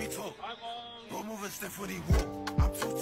we talk. Go move and step for the walk. I'm too